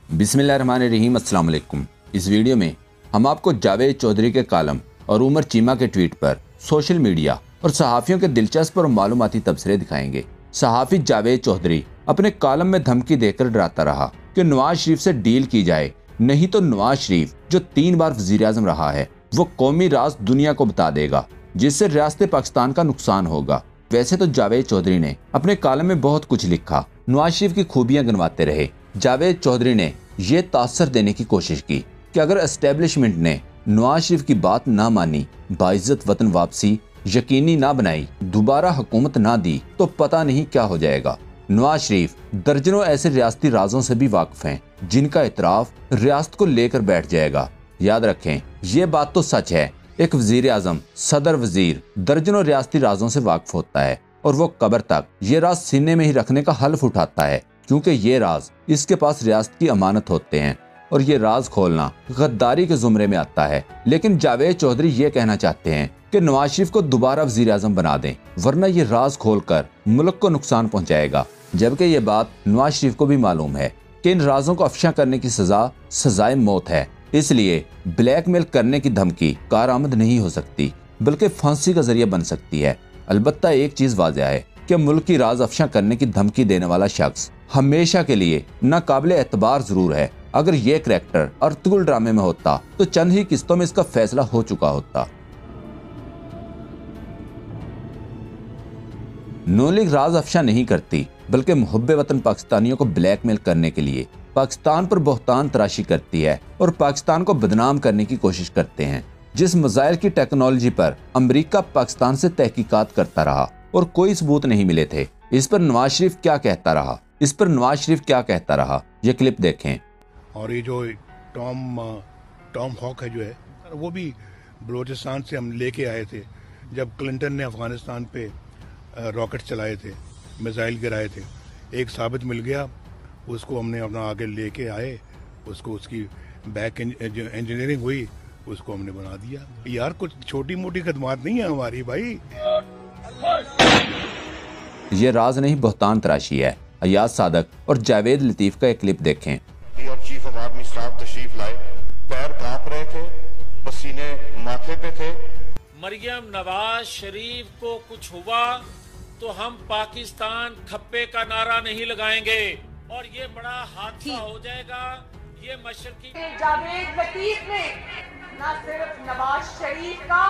बिस्मिल्लाहिर्रहमानिर्रहीम, अस्सलाम वालेकुम। इस वीडियो में हम आपको जावेद चौधरी के कालम और उमर चीमा के ट्वीट पर सोशल मीडिया और सहाफ़ियों के दिलचस्प और मालूमाती तबसरे दिखाएंगे। सहाफ़ी जावेद चौधरी अपने कालम में धमकी देकर डराता रहा कि नवाज शरीफ से डील की जाए, नहीं तो नवाज शरीफ जो 3 बार वज़ीर आज़म रहा है वो कौमी राज दुनिया को बता देगा, जिससे रियासत पाकिस्तान का नुकसान होगा। वैसे तो जावेद चौधरी ने अपने कालम में बहुत कुछ लिखा, नवाज शरीफ की खूबियां गिनवाते रहे। जावेद चौधरी ने यह तासर देने की कोशिश की कि अगर एस्टेब्लिशमेंट ने नवाज शरीफ की बात ना मानी, बाइज्जत वतन वापसी यकीनी ना बनाई, दोबारा हुकूमत ना दी, तो पता नहीं क्या हो जाएगा। नवाज शरीफ दर्जनों ऐसे रियासती राजों से भी वाकिफ हैं जिनका इतराफ रियासत को लेकर बैठ जाएगा। याद रखें, ये बात तो सच है, एक वजीर आजम, सदर वजीर दर्जनों रियासती राजों से वाकिफ होता है और वो कब्र तक ये राज सीने में ही रखने का हल्फ उठाता है, क्योंकि ये राज इसके पास रियासत की अमानत होते हैं और ये राज खोलना गद्दारी के जुमरे में आता है। लेकिन जावेद चौधरी ये कहना चाहते हैं कि नवाज शरीफ को दोबारा वजीर आजम बना दें, वरना ये राज खोलकर मुल्क को नुकसान पहुंचाएगा। जबकि ये बात नवाज शरीफ को भी मालूम है कि इन राजों को अफशा करने की सजा सजाए मौत है, इसलिए ब्लैकमेल करने की धमकी कारआमद नहीं हो सकती, बल्कि फांसी का जरिया बन सकती है। अलबत्ता एक चीज वाज़ेह है कि मुल्क की राज अफशा करने की धमकी देने वाला शख्स हमेशा के लिए नाकाबिले एतबार जरूर है। अगर ये करैक्टर अर्तुगरुल ड्रामे में होता तो चंद ही किस्तों में इसका फैसला हो चुका होता। नून लीग राज अफशा नहीं करती, बल्कि मुहब्बे वतन पाकिस्तानियों को ब्लैकमेल करने के लिए पाकिस्तान पर बहतान तराशी करती है और पाकिस्तान को बदनाम करने की कोशिश करते हैं। जिस मिसाइल की टेक्नोलॉजी पर अमेरिका पाकिस्तान से तहकीकात करता रहा और कोई सबूत नहीं मिले थे, इस पर नवाज शरीफ क्या कहता रहा, ये क्लिप देखें। और ये जो टॉम हॉक है जो है, वो भी बलोचिस्तान से हम लेके आए थे जब क्लिंटन ने अफगानिस्तान पे रॉकेट चलाए थे, मिसाइल गिराए थे। एक साबित मिल गया, उसको हमने अपना आगे लेके आए, उसको उसकी बैक इंजीनियरिंग हुई, उसको हमने बना दिया। यार कुछ छोटी मोटी खदमात नहीं है हमारी भाई। ये राज नहीं, बहतान तराशी है। अयाज सादक और जावेद लतीफ का एक क्लिप देखें। और चीफ ऑफ आर्मी स्टाफ तशरीफ लाए, पैर कांप रहे थे, पसीने माथे पे थे। मरियम नवाज शरीफ को कुछ हुआ तो हम पाकिस्तान खप्पे का नारा नहीं लगाएंगे और ये बड़ा हादसा हो जाएगा। ये मशरकी जावेद लतीफ ने न सिर्फ नवाज शरीफ का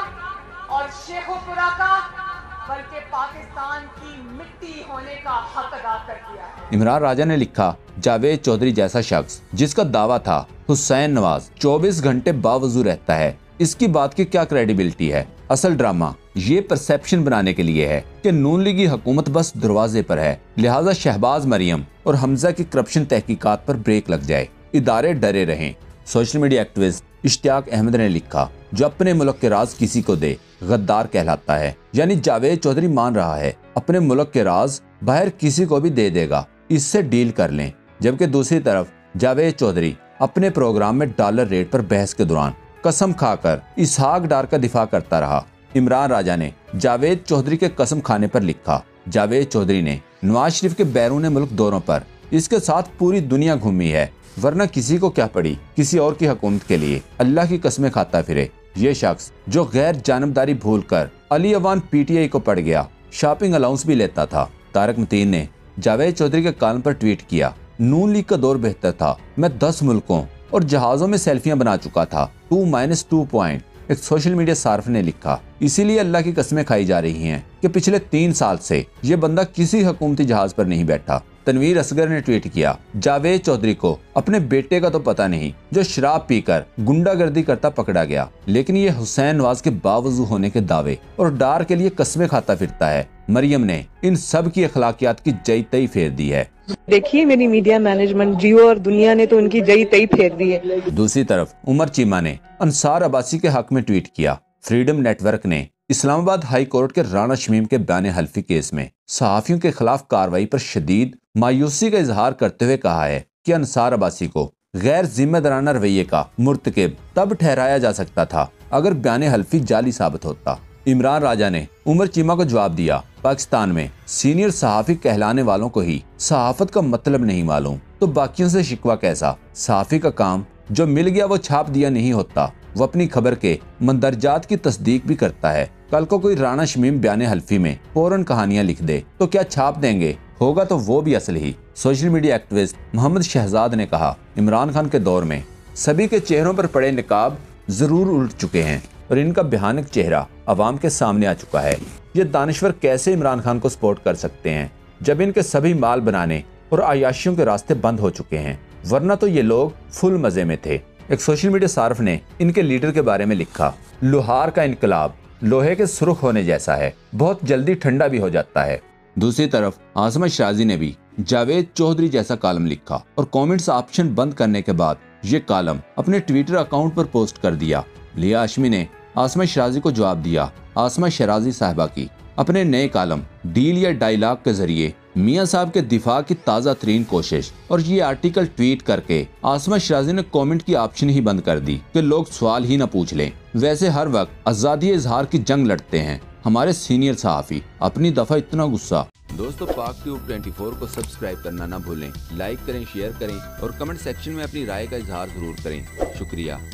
और शेखोपुरा का, बल्कि पाकिस्तान की मिट्टी होने का हक अदा कर दिया है। इमरान राजा ने लिखा, जावेद चौधरी जैसा शख्स जिसका दावा था हुसैन नवाज 24 घंटे बावजू रहता है, इसकी बात की क्या क्रेडिबिलिटी है। असल ड्रामा ये परसेप्शन बनाने के लिए है कि नून लीगी हुकूमत बस दरवाजे पर है, लिहाजा शहबाज मरियम और हमजा की करप्शन तहकीकात पर ब्रेक लग जाए, इदारे डरे रहें। Social media activist Ishtiyaq Ahmad ने लिखा, जो अपने मुल्क के राज किसी को दे गद्दार कहलाता है। यानी जावेद चौधरी मान रहा है अपने मुल्क के राज बाहर किसी को भी दे देगा, इससे डील कर लें। जबकि दूसरी तरफ जावेद चौधरी अपने प्रोग्राम में डॉलर रेट पर बहस के दौरान कसम खाकर इसहाक डार का दिफा करता रहा। इमरान राजा ने जावेद चौधरी के कसम खाने पर लिखा, जावेद चौधरी ने नवाज शरीफ के बैरून मुल्क दौरों पर इसके साथ पूरी दुनिया घूमी है, वरना किसी को क्या पड़ी किसी और की हुकूमत के लिए अल्लाह की कसमें खाता फिरे। ये शख्स जो गैर जानबदारी भूल कर अली अवान PTI को पड़ गया, शॉपिंग अलाउंस भी लेता था। तारक मतीन ने जावेद चौधरी के कालम पर ट्वीट किया, नून लीग का दौर बेहतर था, मैं 10 मुल्कों और जहाजों में सेल्फियां बना चुका था, 2-2 पॉइंट। एक सोशल मीडिया सार्फ ने लिखा, इसीलिए अल्लाह की कसमें खाई जा रही हैं कि पिछले 3 साल से ये बंदा किसी हुकूमती जहाज पर नहीं बैठा। तनवीर असगर ने ट्वीट किया, जावेद चौधरी को अपने बेटे का तो पता नहीं जो शराब पीकर गुंडागर्दी करता पकड़ा गया, लेकिन ये हुसैन नवाज के बावजू होने के दावे और डार के लिए कस्में खाता फिरता है। मरियम ने इन सब की अखलाकियात की जई तई फेर दी है। देखिए मेरी मीडिया मैनेजमेंट, जियो और दुनिया ने तो उनकी जई तई फेर दी है। दूसरी तरफ उमर चीमा ने अंसार अब्बासी के हक में ट्वीट किया, फ्रीडम नेटवर्क ने इस्लामाबाद हाई कोर्ट के राना शमीम के बयान हल्फी केस में सहाफियों के खिलाफ कार्रवाई पर शदीद मायूसी का इजहार करते हुए कहा है कि अंसार अब्बासी को गैर जिम्मेदाराना रवैये का मुर्तकिब तब ठहराया जा सकता था अगर बयान हल्फी जाली साबित होता। इमरान राजा ने उमर चीमा को जवाब दिया, पाकिस्तान में सीनियर सहाफी कहलाने वालों को ही सहाफत का मतलब नहीं मालूम, तो बाकियों से शिकवा कैसा। सहाफी का काम जो मिल गया वो छाप दिया नहीं होता, वो अपनी खबर के मंदरजात की तस्दीक भी करता है। कल को कोई राणा शमीम बयान हल्फी में फौरन कहानियां लिख दे तो क्या छाप देंगे, होगा तो वो भी असल ही। Social media activist Mohammad Shahzad ने कहा, इमरान खान के दौर में सभी के चेहरों पर पड़े निकाब जरूर उलट चुके हैं और इनका भयानक चेहरा अवाम के सामने आ चुका है। ये दानश्वर कैसे इमरान खान को सपोर्ट कर सकते हैं जब इनके सभी माल बनाने और अयाशियों के रास्ते बंद हो चुके हैं, वरना तो ये लोग फुल मजे में थे। एक सोशल मीडिया सार्फ ने इनके लीडर के बारे में लिखा, लोहार का इनकलाब लोहे के सुर्ख होने जैसा है, बहुत जल्दी ठंडा भी हो जाता है। दूसरी तरफ आसमा शराजी ने भी जावेद चौधरी जैसा कॉलम लिखा और कमेंट्स ऑप्शन बंद करने के बाद ये कॉलम अपने ट्विटर अकाउंट पर पोस्ट कर दिया। लिया हाशमी ने आसमा शराजी को जवाब दिया, आसमा शराजी साहिबा की अपने नए कॉलम डील या डायलॉग के जरिए मियां साहब के दिफा की ताज़ा तरीन कोशिश, और ये आर्टिकल ट्वीट करके आसमा शराजी ने कमेंट की ऑप्शन ही बंद कर दी कि लोग सवाल ही न पूछ लें। वैसे हर वक्त आज़ादी इजहार की जंग लड़ते हैं हमारे सीनियर सहाफी, अपनी दफा इतना गुस्सा। दोस्तों, पाक ट्यूब 24 को सब्सक्राइब करना ना भूलें, लाइक करें, शेयर करें और कमेंट सेक्शन में अपनी राय का इजहार जरूर करें। शुक्रिया।